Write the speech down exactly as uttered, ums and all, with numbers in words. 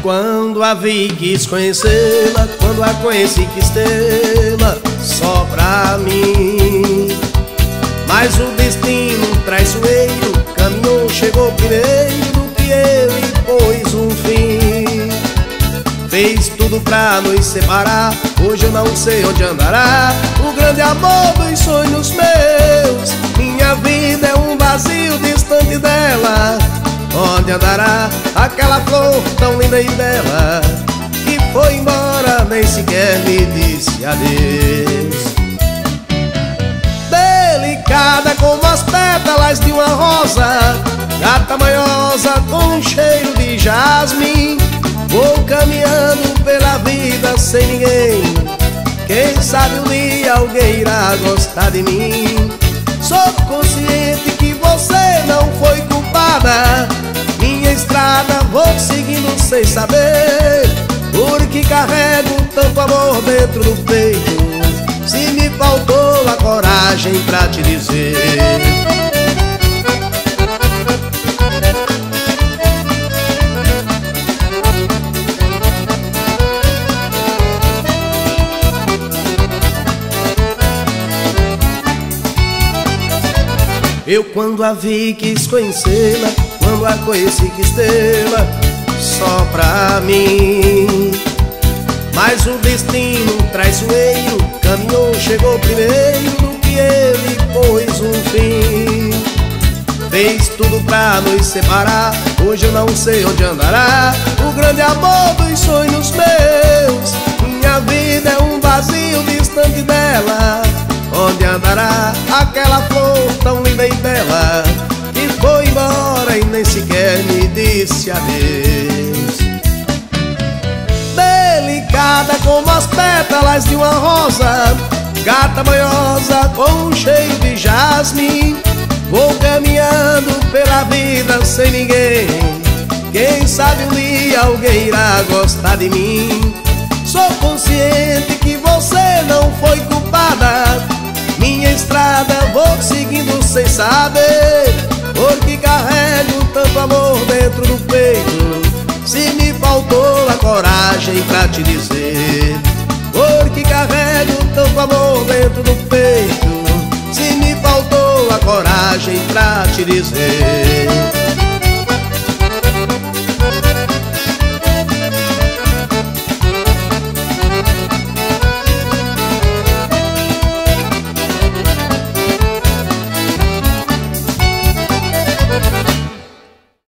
Quando a vi quis conhecê-la, quando a conheci quis tê-la só pra mim. Mas o destino traiçoeiro caminhou, chegou primeiro do que eu e pôs um fim. Fez tudo pra nos separar, hoje eu não sei onde andará o grande amor dos sonhos meus. Minha vida é um vazio distante dela. Onde andará aquela flor tão linda e bela que foi embora, nem sequer me disse adeus. Delicada como as pétalas de uma rosa, gata manhosa com um cheiro de jasmim. Vou caminhando pela vida sem ninguém, quem sabe um dia alguém irá gostar de mim. Sou consciente que você não foi culpada, minha estrada vou seguindo sem saber, porque carrego tanto amor dentro do peito, se me faltou a coragem pra te dizer. Eu quando a vi quis conhecê-la, quando a conheci quis tê-la só pra mim. Mas o destino traiçoeiro caminhou, chegou primeiro do que ele pôs um fim. Fez tudo pra nos separar, hoje eu não sei onde andará o grande amor dos sonhos meus. Minha vida é um vazio distante dela. Onde andará aquela flor tão linda e bela que foi embora e nem sequer me disse adeus. Delicada como as pétalas de uma rosa, gata manhosa com um cheiro de jasmim. Vou caminhando pela vida sem ninguém, quem sabe um dia alguém irá gostar de mim. Sou consciente que você não foi culpada, minha estrada vou seguindo sem saber, porque carrego tanto amor dentro do peito, se me faltou a coragem pra te dizer. Porque carrego tanto amor dentro do peito, se me faltou a coragem pra te dizer.